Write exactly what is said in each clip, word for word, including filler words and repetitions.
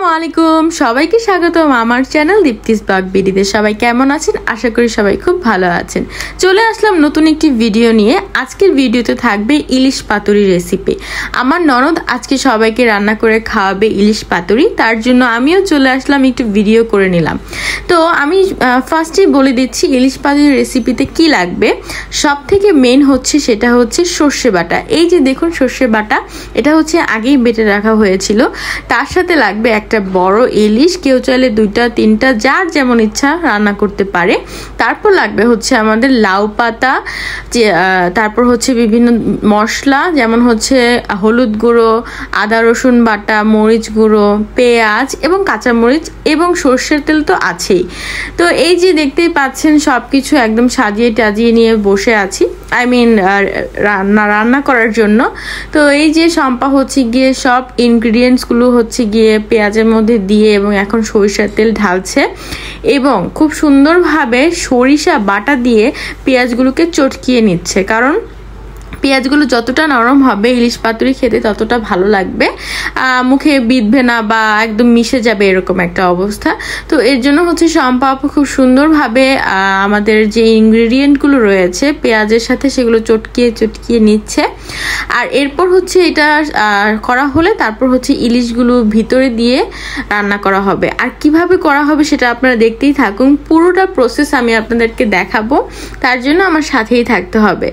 আসসালামু আলাইকুম সবাইকে স্বাগতম আমার চ্যানেল দীপ্তিস ব্লগ ভিডিওতে। সবাই কেমন আছেন? আশা করি সবাই খুব ভালো আছেন। চলে আসলাম নতুন একটি ভিডিও নিয়ে। আজকের ভিডিওতে থাকবে ইলিশ পাতুরি রেসিপি। আমার ননদ আজকে সবাইকে রান্না করে খাওয়াবে ইলিশ পাতুরি, তার জন্য আমিও চলে আসলাম, একটু ভিডিও করে নিলাম। তো আমি ফার্স্টেই বলে দিচ্ছি ইলিশ পাতুরি রেসিপিতে কি লাগবে। সব থেকে মেন হচ্ছে সেটা হচ্ছে সর্ষে বাটা। এই যে দেখুন সর্ষে বাটা, এটা হচ্ছে আগেই বেটে রাখা হয়েছিল। তার সাথে লাগবে একটা বড় ইলিশ, কেউ চাইলে দুইটা তিনটা যার যেমন ইচ্ছা রান্না করতে পারে। তারপর লাগবে হচ্ছে আমাদের লাউ পাতা, যে তারপর হচ্ছে বিভিন্ন মশলা, যেমন হচ্ছে হলুদ গুঁড়ো, আদা রসুন বাটা, মরিচ গুঁড়ো, পেঁয়াজ এবং কাঁচামরিচ এবং সর্ষের তেল তো আছেই। তো এই যে দেখতেই পাচ্ছেন সব কিছু একদম সাজিয়ে টাজিয়ে নিয়ে বসে আছি, আই মিন রান্না রান্না করার জন্য। তো এই যে শম্পা হচ্ছে গিয়ে সব ইনগ্রিডিয়েন্টসগুলো হচ্ছে গিয়ে পেঁয়াজের মধ্যে দিয়ে এবং এখন সরিষার তেল ঢালছে এবং খুব সুন্দরভাবে সরিষা বাটা দিয়ে পেঁয়াজগুলোকে চটকিয়ে নিচ্ছে, কারণ পেঁয়াজগুলো যতটা নরম হবে ইলিশ পাতুরি খেতে ততটা ভালো লাগবে, মুখে বিঁধবে না বা একদম মিশে যাবে এরকম একটা অবস্থা। তো এর জন্য হচ্ছে শম্পা আপু খুব সুন্দরভাবে আমাদের যে ইনগ্রিডিয়েন্টগুলো রয়েছে পেঁয়াজের সাথে সেগুলো চটকিয়ে চটকিয়ে নিচ্ছে। আর এরপর হচ্ছে এটা করা হলে তারপর হচ্ছে ইলিশগুলো ভিতরে দিয়ে রান্না করা হবে। আর কিভাবে করা হবে সেটা আপনারা দেখতেই থাকুন, পুরোটা প্রসেস আমি আপনাদেরকে দেখাবো, তার জন্য আমার সাথেই থাকতে হবে।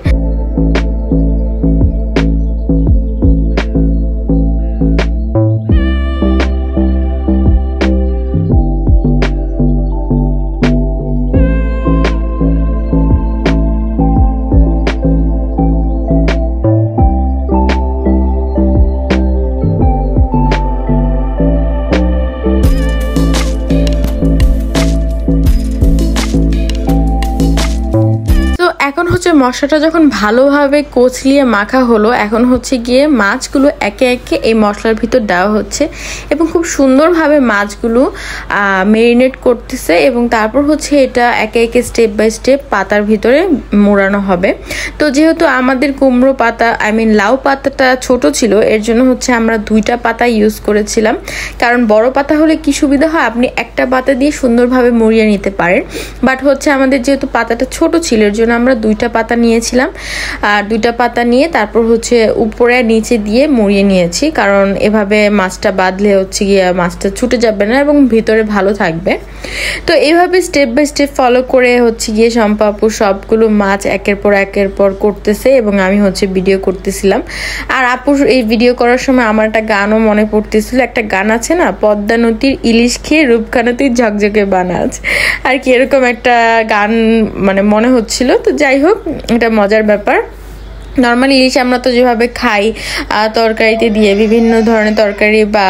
এখন হচ্ছে মশলাটা যখন ভালোভাবে কচলিয়ে মাখা হলো, এখন হচ্ছে গিয়ে মাছগুলো একে একে এই মশলার ভিতর দেওয়া হচ্ছে এবং খুব সুন্দরভাবে মাছগুলো মেরিনেট করতেছে এবং তারপর হচ্ছে এটা একে একে স্টেপ বাই স্টেপ পাতার ভিতরে মোড়ানো হবে। তো যেহেতু আমাদের কুমড়ো পাতা আই মিন লাউ পাতাটা ছোট ছিল, এর জন্য হচ্ছে আমরা দুইটা পাতা ইউজ করেছিলাম, কারণ বড় পাতা হলে কি সুবিধা হয়, আপনি একটা পাতা দিয়ে সুন্দরভাবে মুড়িয়ে নিতে পারেন। বাট হচ্ছে আমাদের যেহেতু পাতাটা ছোট ছিল এর জন্য আমরা দুইটা পাতা নিয়েছিলাম, আর দুইটা পাতা নিয়ে তারপর হচ্ছে উপরে নিচে দিয়ে মুড়িয়ে নিয়েছি, কারণ এভাবে মাছটা বাঁধলে হচ্ছে গিয়ে মাছটা ছুটে যাবে না এবং ভিতরে ভালো থাকবে। তো এইভাবে স্টেপ বাই স্টেপ ফলো করে হচ্ছে গিয়ে শম্পা আপু সবগুলো মাছ একের পর একের পর করতেছে এবং আমি হচ্ছে ভিডিও করতেছিলাম। আর আপু এই ভিডিও করার সময় আমার একটা গানও মনে পড়তেছিল, একটা গান আছে না, পদ্মা নদীর ইলিশ খেয়ে রূপখানাতেই ঝকঝকে বানাজ, আর কি এরকম একটা গান মানে মনে হচ্ছিল। তো যাই হোক, এটা মজার ব্যাপার। নর্মালি ইলিশ আমরা তো যেভাবে খাই তরকারিতে দিয়ে বিভিন্ন ধরনের তরকারি বা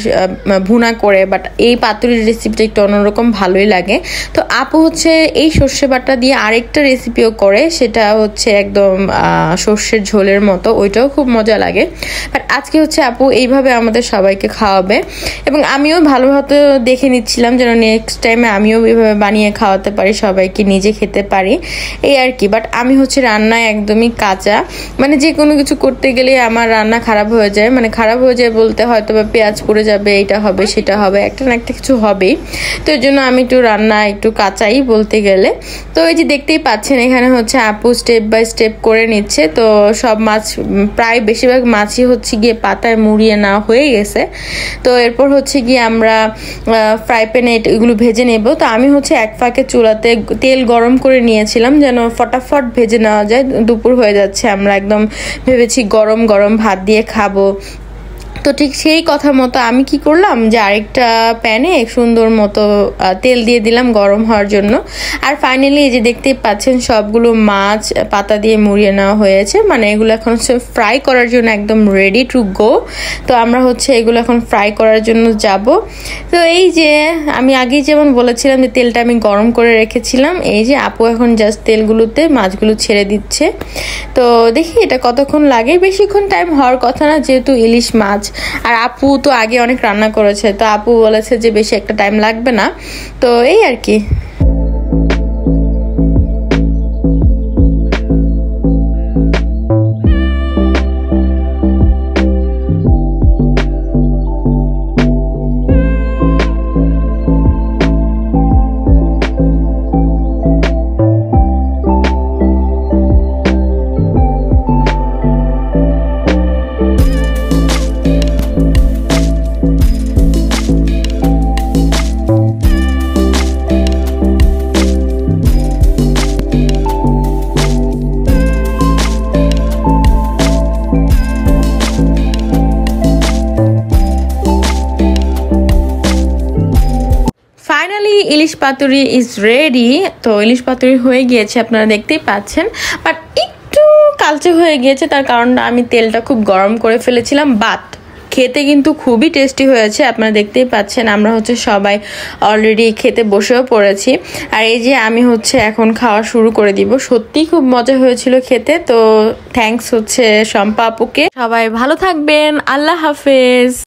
ভুনা করে, বাট এই পাতুরির রেসিপিটা একটু অন্যরকম ভালোই লাগে। তো আপু হচ্ছে এই সর্ষে বাটা দিয়ে আরেকটা রেসিপিও করে, সেটা হচ্ছে একদম সর্ষের ঝোলের মতো, ওইটাও খুব মজা লাগে। বাট আজকে হচ্ছে আপু এইভাবে আমাদের সবাইকে খাওয়াবে এবং আমিও ভালোভাবে দেখে নিচ্ছিলাম যেন নেক্সট টাইমে আমিও এইভাবে বানিয়ে খাওয়াতে পারি, সবাইকে নিজে খেতে পারি, এই আর কি। বাট আমি হচ্ছে রান্নায় একদমই কাঁচা, মানে যে কোনো কিছু করতে গেলে আমার রান্না খারাপ হয়ে যায়, মানে খারাপ হয়ে যায় বলতে হয়তো বা পেঁয়াজ পড়ে যাবে, এটা হবে সেটা হবে, একটা না একটা কিছু হবেই। তো এর জন্য আমি একটু রান্না একটু কাঁচাই বলতে গেলে। তো এই যে দেখতেই পাচ্ছেন এখানে হচ্ছে আপু স্টেপ বাই স্টেপ করে নিচ্ছে। তো সব মাছ প্রায় বেশিরভাগ মাছই হচ্ছে গিয়ে পাতায় মুড়িয়ে না হয়ে গেছে। তো এরপর হচ্ছে গিয়ে আমরা ফ্রাই প্যানে এগুলো ভেজে নেব। তো আমি হচ্ছে এক ফাঁকে চুলাতে তেল গরম করে নিয়েছিলাম যেন ফটাফট ভেজে নেওয়া যায়, দুপুর হয়ে যাচ্ছে, আমরা একদম ভেবেছি গরম গরম ভাত দিয়ে খাবো। তো ঠিক সেই কথা মতো আমি কি করলাম যে আরেকটা প্যানে সুন্দর মতো তেল দিয়ে দিলাম গরম হওয়ার জন্য। আর ফাইনালি এই যে দেখতেই পাচ্ছেন সবগুলো মাছ পাতা দিয়ে মুড়িয়ে নেওয়া হয়েছে, মানে এগুলো এখন হচ্ছে ফ্রাই করার জন্য একদম রেডি টু গো। তো আমরা হচ্ছে এগুলো এখন ফ্রাই করার জন্য যাব। তো এই যে আমি আগেই যেমন বলেছিলাম যে তেলটা আমি গরম করে রেখেছিলাম, এই যে আপু এখন জাস্ট তেলগুলোতে মাছগুলো ছেড়ে দিচ্ছে। তো দেখি এটা কতক্ষণ লাগে, বেশিক্ষণ টাইম হওয়ার কথা না যেহেতু ইলিশ মাছ, আর আপু তো আগে অনেক রান্না করেছে, তো আপু বলেছে যে বেশি একটা টাইম লাগবে না। তো এই আর কি। Ilish paturi is ready. তো ইলিশ পাতুরি হয়ে গিয়েছে, আপনারা দেখতেই পাচ্ছেন, বাট একটু কালচে হয়ে গিয়েছে। তার কারণটা আমি তেলটা খুব গরম করে ফেলেছিলাম, বাট খেতে কিন্তু খুবই টেস্টি হয়েছে। আপনারা দেখতেই পাচ্ছেন আমরা হচ্ছে সবাই অলরেডি খেতে বসেও পড়েছি। আর এই যে আমি হচ্ছে এখন খাওয়া শুরু করে দিব। সত্যিই খুব মজা হয়েছিল খেতে। তো থ্যাঙ্কস হচ্ছে শম্পা আপুকে। সবাই ভালো থাকবেন, আল্লাহ হাফেজ।